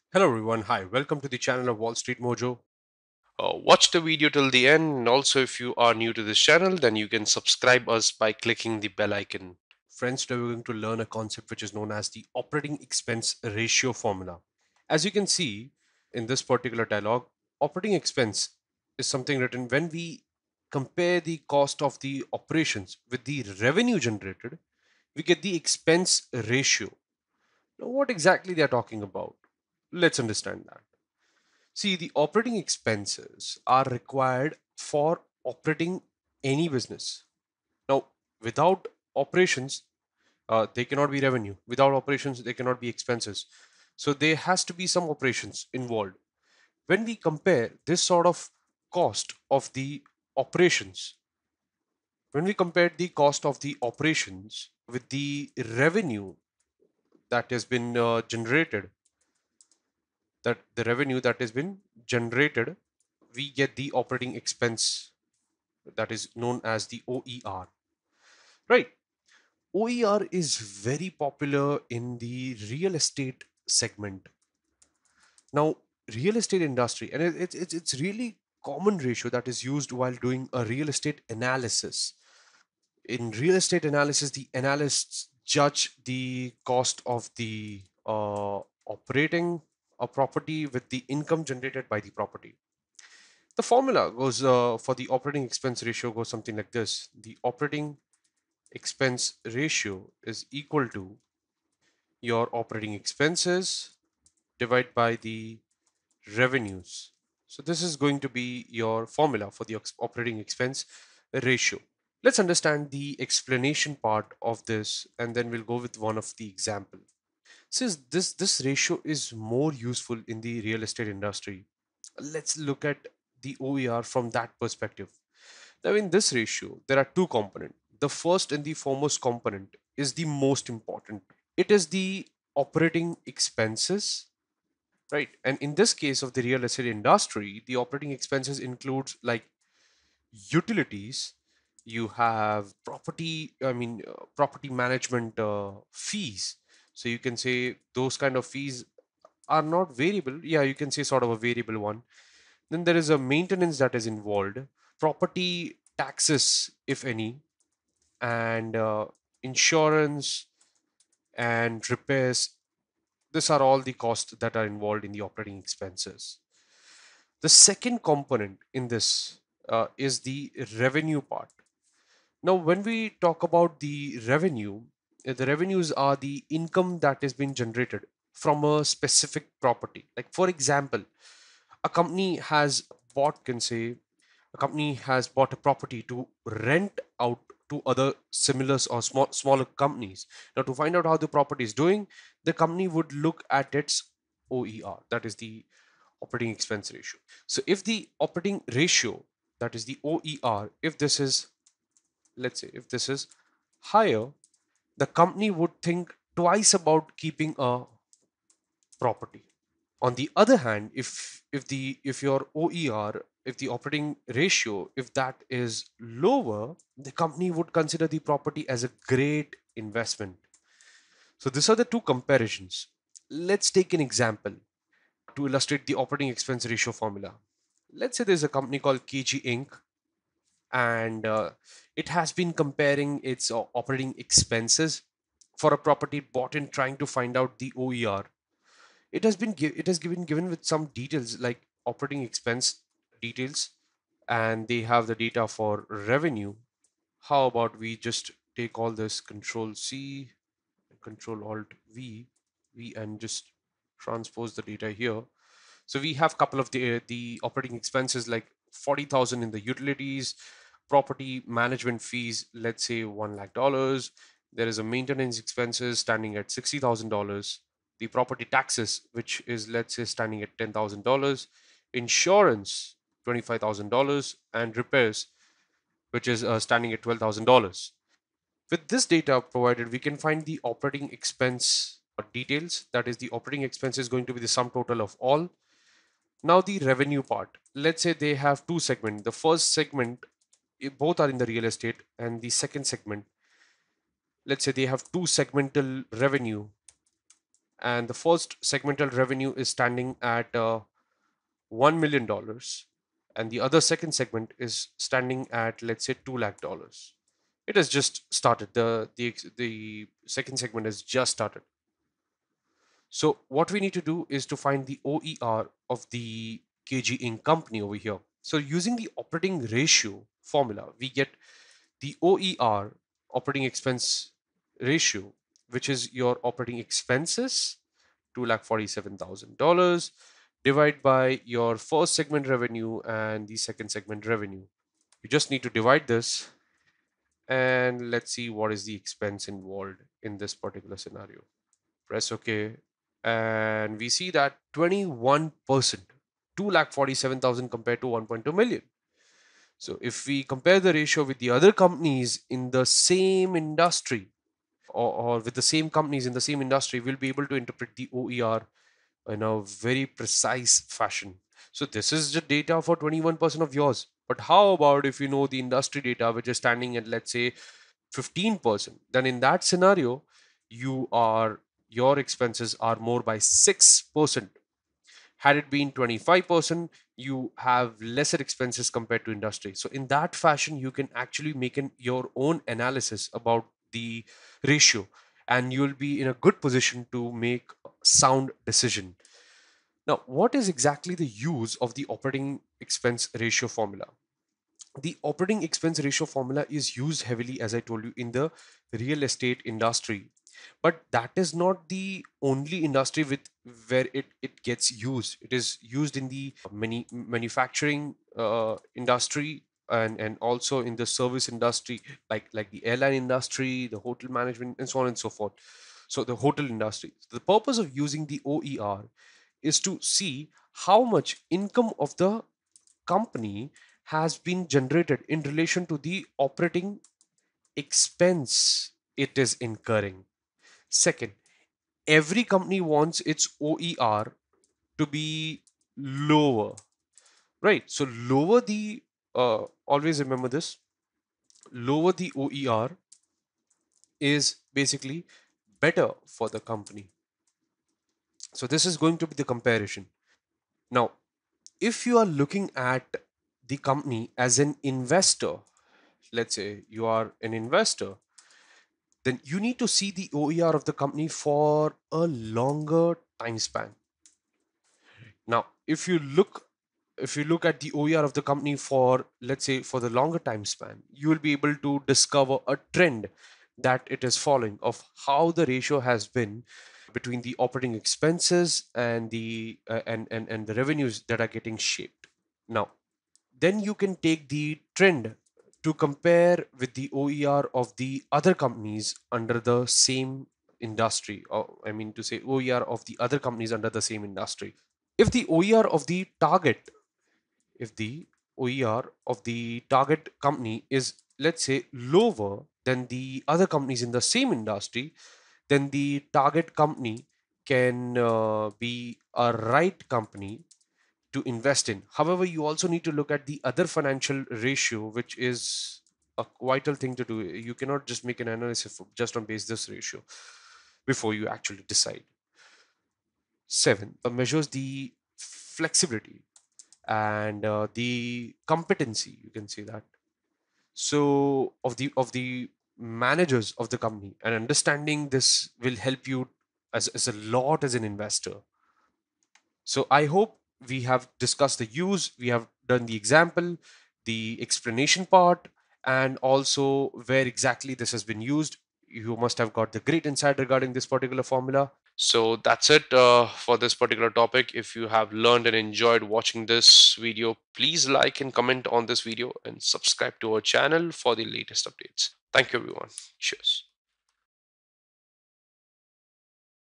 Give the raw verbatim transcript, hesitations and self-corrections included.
Hello everyone, hi, welcome to the channel of Wall Street Mojo. Uh, watch the video till the end, and also if you are new to this channel, then you can subscribe us by clicking the bell icon. Friends, today we're going to learn a concept which is known as the operating expense ratio formula. As you can see in this particular dialogue, operating expense is something written when we compare the cost of the operations with the revenue generated, we get the expense ratio. Now, what exactly they are talking about? Let's understand that. See, the operating expenses are required for operating any business. Now, without operations, uh, they cannot be revenue. Without operations, they cannot be expenses. So there has to be some operations involved. When we compare this sort of cost of the operations, when we compare the cost of the operations with the revenue that has been uh, generated, that the revenue that has been generated, we get the operating expense that is known as the O E R, right? O E R is very popular in the real estate segment. Now, real estate industry, and it, it's it's it's really common ratio that is used while doing a real estate analysis. In real estate analysis, the analysts judge the cost of the uh, operating a property with the income generated by the property. The formula goes uh, for the operating expense ratio goes something like this: the operating expense ratio is equal to your operating expenses divided by the revenues. So this is going to be your formula for the operating expense ratio. Let's understand the explanation part of this and then we'll go with one of the example. Since this this ratio is more useful in the real estate industry, let's look at the O E R from that perspective. Now in this ratio, there are two components. The first and the foremost component is the most important. It is the operating expenses, right? And in this case of the real estate industry, the operating expenses includes like utilities, you have property, I mean, uh, property management uh, fees. So you can say those kind of fees are not variable. Yeah, you can say sort of a variable one. Then there is a maintenance that is involved, property taxes, if any, and uh, insurance and repairs. These are all the costs that are involved in the operating expenses. The second component in this uh, is the revenue part. Now, when we talk about the revenue, uh, the revenues are the income that is being generated from a specific property. Like, for example, a company has bought, can say, a company has bought a property to rent out to other similar or small smaller companies. Now, to find out how the property is doing, the company would look at its O E R, that is the operating expense ratio. So, if the operating ratio, that is the O E R, if this is, let's say, if this is higher, the company would think twice about keeping a property. On the other hand, if if the if your O E R, if the operating ratio, if that is lower, the company would consider the property as a great investment. So these are the two comparisons. Let's take an example to illustrate the operating expense ratio formula. Let's say there's a company called 𝐄𝐲 Inc, and uh, it has been comparing its uh, operating expenses for a property bought in, trying to find out the O E R. It has been gi- it has given given with some details like operating expense details, and they have the data for revenue. How about we just take all this control C, control alt V, V and just transpose the data here. So we have a couple of the the operating expenses like forty thousand in the utilities, property management fees, let's say one lakh dollars. There is a maintenance expenses standing at sixty thousand dollars. The property taxes, which is let's say standing at ten thousand dollars, insurance twenty five thousand dollars, and repairs, which is uh, standing at twelve thousand dollars. With this data provided, we can find the operating expense details. That is, the operating expense is going to be the sum total of all. Now the revenue part. Let's say they have two segments. The first segment, eh, both are in the real estate, and the second segment, let's say they have two segmental revenue. and the first segmental revenue is standing at uh, one million dollars, and the other second segment is standing at, let's say, two lakh dollars. It has just started. The the the second segment has just started. So what we need to do is to find the O E R of the K G Inc company over here. So using the operating ratio formula, we get the O E R, operating expense ratio, which is your operating expenses, two lakh forty-seven thousand dollars, divide by your first segment revenue and the second segment revenue. You just need to divide this, and let's see what is the expense involved in this particular scenario. Press OK, and we see that twenty-one percent, two lakh forty-seven thousand compared to one point two million. So if we compare the ratio with the other companies in the same industry, or, or with the same companies in the same industry, we'll be able to interpret the O E R in a very precise fashion. So this is the data for twenty-one percent of yours. But how about if you know the industry data, which is standing at, let's say, fifteen percent? Then in that scenario, you are your expenses are more by six percent. Had it been twenty-five percent, you have lesser expenses compared to industry. So in that fashion, you can actually make an, your own analysis about the ratio, and you'll be in a good position to make sound decision. Now, what is exactly the use of the operating expense ratio formula? The operating expense ratio formula is used heavily, as I told you, in the real estate industry, but that is not the only industry with where it, it gets used. It is used in the many manufacturing uh, industry, and and also in the service industry, like like the airline industry, the hotel management, and so on and so forth. So the hotel industry, the purpose of using the O E R is to see how much income of the company has been generated in relation to the operating expense it is incurring. Second, every company wants its O E R to be lower, right? So lower the, uh, always remember this, lower the O E R is basically better for the company. So this is going to be the comparison. Now, if you are looking at the company as an investor, let's say you are an investor, then you need to see the O E R of the company for a longer time span. Now, if you look if you look at the O E R of the company for, let's say, for the longer time span, you will be able to discover a trend that it is following of how the ratio has been between the operating expenses and the uh, and, and and the revenues that are getting shaped. Now, then you can take the trend to compare with the O E R of the other companies under the same industry, or I mean to say O E R of the other companies under the same industry. If the O E R of the target, if the O E R of the target company is, let's say, lower than the other companies in the same industry, then the target company can uh, be a right company to invest in. However, you also need to look at the other financial ratio, which is a vital thing to do. You cannot just make an analysis just on base this ratio before you actually decide. Seven uh, measures the flexibility and uh, the competency, you can say that, so of the of the managers of the company, and understanding this will help you as, as a lot as an investor. So I hope we have discussed the use, we have done the example, the explanation part, and also where exactly this has been used. You must have got the great insight regarding this particular formula. So that's it uh, for this particular topic. If you have learned and enjoyed watching this video, please like and comment on this video and subscribe to our channel for the latest updates. Thank you, everyone. Cheers.